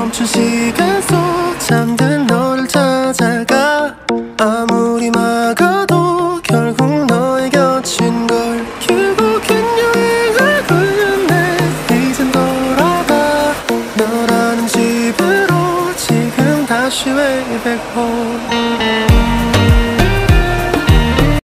멈춘 시간 속 잠든 너를 찾아가. 아무리 막아도 결국 너의 곁인 걸. 결국엔 여행을 끝내 이젠 돌아가 너라는 집으로. 지금 다시 way back home.